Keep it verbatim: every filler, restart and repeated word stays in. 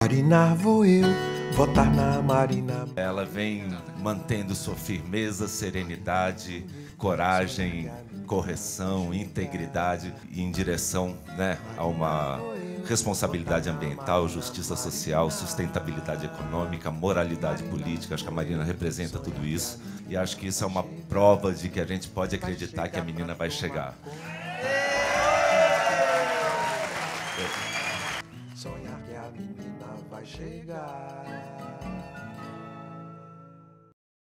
Marina vou eu, votar na Marina. Ela vem mantendo sua firmeza, serenidade, coragem, correção, integridade em direção, né, a uma responsabilidade ambiental, justiça social, sustentabilidade econômica, moralidade política. Acho que a Marina representa tudo isso e acho que isso é uma prova de que a gente pode acreditar que a menina vai chegar. Sonhar que a menina vai chegar.